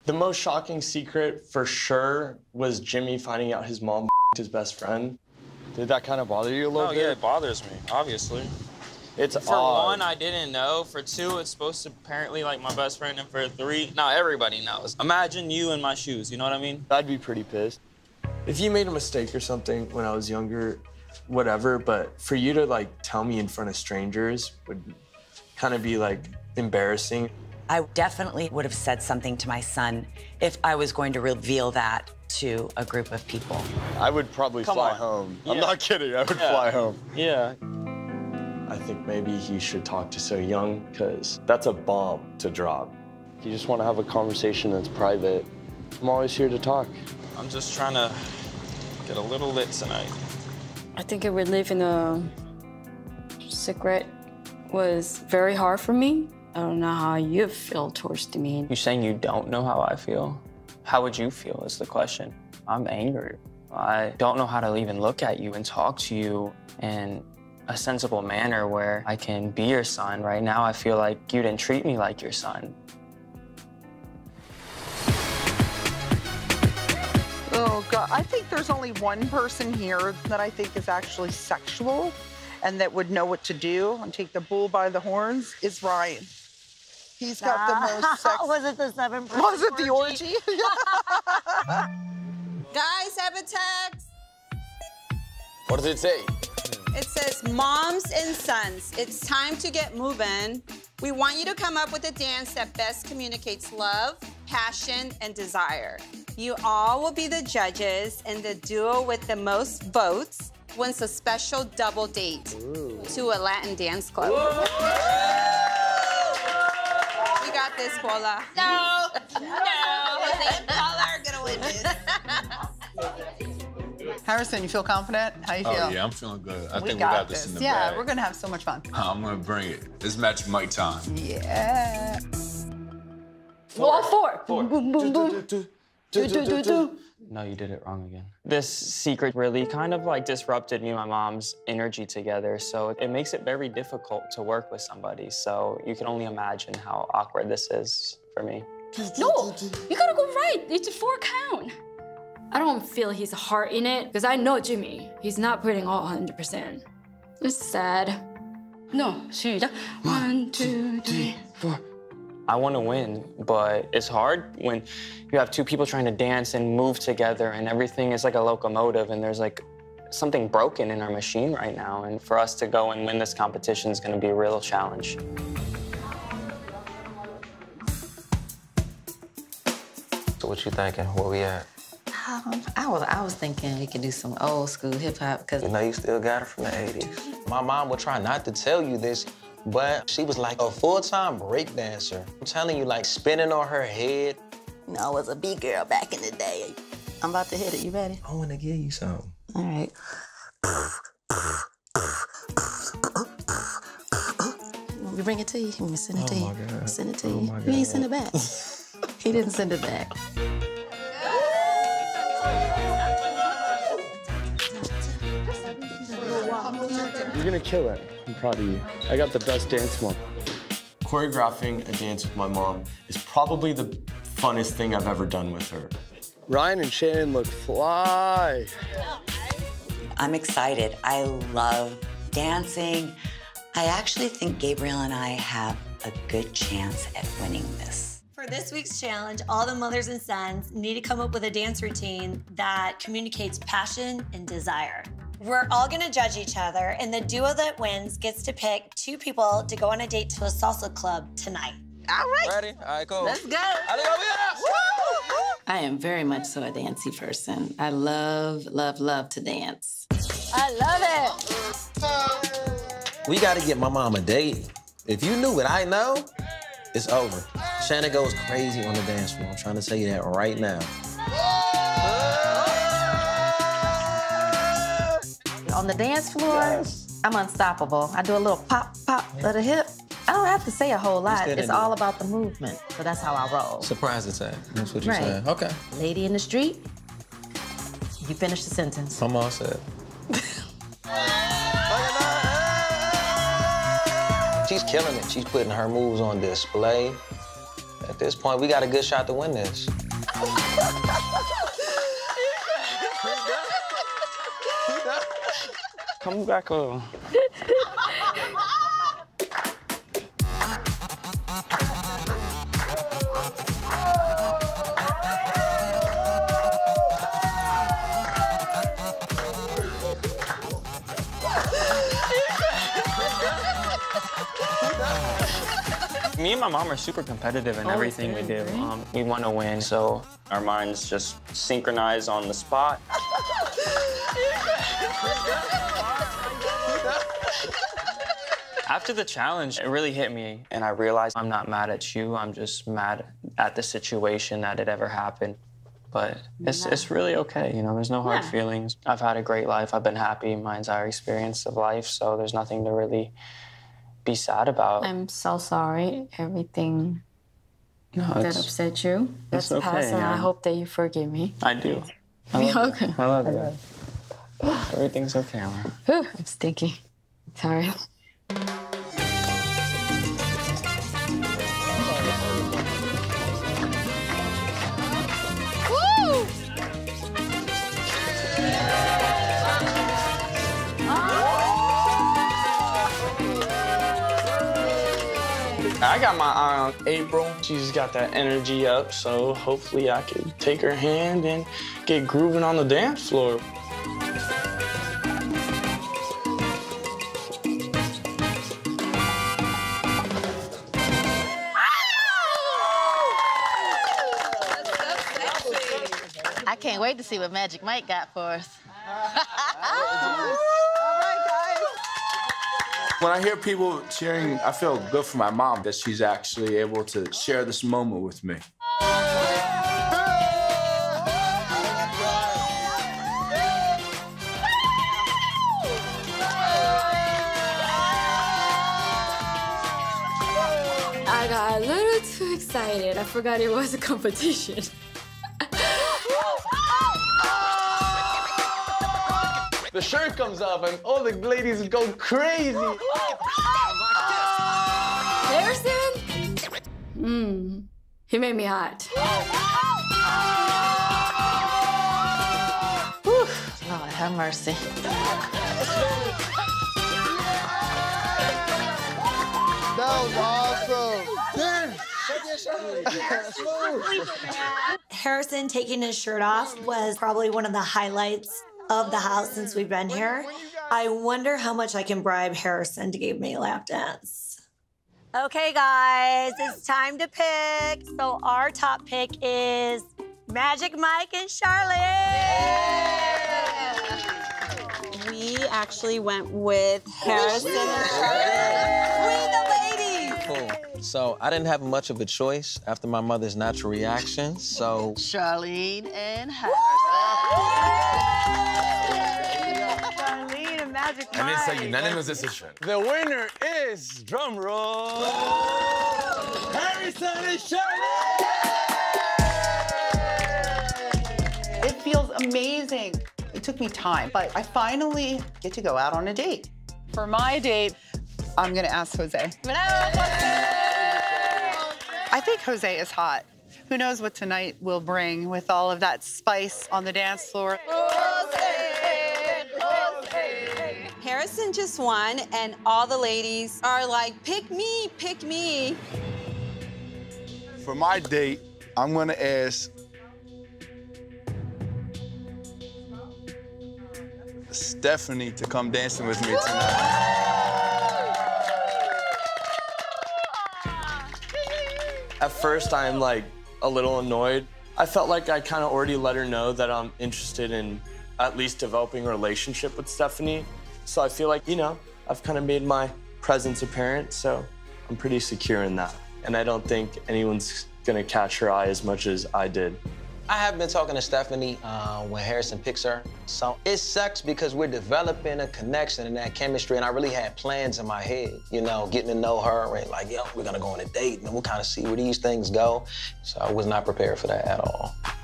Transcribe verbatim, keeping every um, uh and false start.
The most shocking secret, for sure, was Jimmy finding out his mom his best friend. Did that kind of bother you a little oh, bit? Oh, yeah, it bothers me, obviously. It's For odd. one, I didn't know. For two, it's supposed to apparently like my best friend. And for three, now everybody knows. Imagine you in my shoes, you know what I mean? I'd be pretty pissed. If you made a mistake or something when I was younger, whatever, but for you to like tell me in front of strangers would kind of be like embarrassing. I definitely would have said something to my son if I was going to reveal that to a group of people. I would probably Come fly on. home. Yeah. I'm not kidding, I would Yeah. fly home. Yeah. I think maybe he should talk to Soyoung, because that's a bomb to drop. You just want to have a conversation that's private. I'm always here to talk. I'm just trying to get a little lit tonight. I think reliving a secret was very hard for me. I don't know how you feel towards me. You saying you don't know how I feel? How would you feel is the question. I'm angry. I don't know how to even look at you and talk to you in a sensible manner where I can be your son. Right now, I feel like you didn't treat me like your son. Oh, God. I think there's only one person here that I think is actually sexual and that would know what to do and take the bull by the horns is Ryan. He's got the most sex. Was it the seven? Was it the orgy? Guys, have a text. What does it say? It says, moms and sons, it's time to get moving. We want you to come up with a dance that best communicates love, passion, and desire. You all will be the judges, and the duo with the most votes wins a special double date Ooh. to a Latin dance club. You got this, Paula. No, no, Jose and Paula are gonna win this. Harrison, you feel confident? How you feel? Oh, yeah, I'm feeling good. I we think got we got this, in the yeah, bag. we're gonna have so much fun. I'm gonna bring it. This match Mike time. Yeah. Four. Four. Four. Boom, boom, boom. Do, do, do, do. No, you did it wrong again. This secret really kind of like disrupted me and my mom's energy together, so it makes it very difficult to work with somebody. So you can only imagine how awkward this is for me. No, you gotta go right. It's a four count. I don't feel his heart in it because I know Jimmy. He's not putting all one hundred percent. It's sad. No, 시작. One, two, three, four. I want to win, but it's hard when you have two people trying to dance and move together and everything is like a locomotive and there's like something broken in our machine right now. And for us to go and win this competition is going to be a real challenge. So what you thinking? Where we at? Um, I was I was thinking we could do some old school hip hop because You know you still got it from the eighties. My mom would try not to tell you this, but she was like a full-time break dancer. I'm telling you, like spinning on her head. you know I was a big girl back in the day. I'm about to hit it. You ready? I want to give you something. All right. You want me to bring it to you? You want me to send it Oh to you? my God. Send it to Oh you. my You ain't God. send it back. He didn't send it back. You're gonna kill it. I'm proud of you. I got the best dance mom. Choreographing a dance with my mom is probably the funnest thing I've ever done with her. Ryan and Shannon look fly. I'm excited. I love dancing. I actually think Gabriel and I have a good chance at winning this. For this week's challenge, all the mothers and sons need to come up with a dance routine that communicates passion and desire. We're all gonna judge each other, and the duo that wins gets to pick two people to go on a date to a salsa club tonight. All right. Ready? All right, cool. Let's go. I am very much so a dancey person. I love, love, love to dance. I love it. We got to get my mom a date. If you knew what I know, it's over. Shannon goes crazy on the dance floor. I'm trying to tell you that right now. On the dance floor, yes. I'm unstoppable. I do a little pop, pop of the hip. I don't have to say a whole lot. It's all about the movement. So that's how I roll. Surprise attack. That's what you Right. said. Okay. Lady in the street, you finish the sentence. I'm all set. She's killing it. She's putting her moves on display. At this point, we got a good shot to win this. Come back over. Me and my mom are super competitive in everything we do. Um, we want to win, so our minds just synchronize on the spot. After the challenge, it really hit me, and I realized I'm not mad at you. I'm just mad at the situation that it ever happened. But it's, it's really okay, you know, there's no hard yeah. feelings. I've had a great life. I've been happy my entire experience of life, so there's nothing to really be sad about. I'm so sorry. Everything no, that upset you. That's okay, past, and yeah. I hope that you forgive me. I do. I love okay. You. I love you. Everything's okay, Amber. Whew, I'm stinky. Sorry. Woo! I got my eye on April. She's got that energy up, so hopefully I can take her hand and get grooving on the dance floor. I can't wait to see what Magic Mike got for us. When I hear people cheering, I feel good for my mom that she's actually able to share this moment with me. I got a little too excited. I forgot it was a competition. The shirt comes off and all the ladies go crazy. Harrison? Mmm. He made me hot. Whew. Lord have mercy. That was awesome. Harrison taking his shirt off was probably one of the highlights of the house since we've been here. I wonder how much I can bribe Harrison to give me a lap dance. Okay, guys, it's time to pick. So our top pick is Magic Mike and Charlotte. Yeah. We actually went with Harrison and Charlotte. We the ladies. Cool. So I didn't have much of a choice after my mother's natural reaction, so... Charlene and Harrison. Charlene and Magic Mike. And it's a unanimous decision. The winner is, drum roll, Harrison and Charlotte! It feels amazing. It took me time, but I finally get to go out on a date. For my date, I'm gonna ask Jose. I think Jose is hot. Who knows what tonight will bring with all of that spice on the dance floor. Harrison just won, and all the ladies are like, pick me, pick me. For my date, I'm gonna ask Stephanie to come dancing with me tonight. At first, I'm like a little annoyed. I felt like I kind of already let her know that I'm interested in at least developing a relationship with Stephanie. So I feel like, you know, I've kind of made my presence apparent, so I'm pretty secure in that. And I don't think anyone's gonna catch her eye as much as I did. I have been talking to Stephanie uh, when Harrison picks her. So it sucks because we're developing a connection and that chemistry, and I really had plans in my head, you know, getting to know her and like, yo, we're gonna go on a date and we'll kind of see where these things go. So I was not prepared for that at all.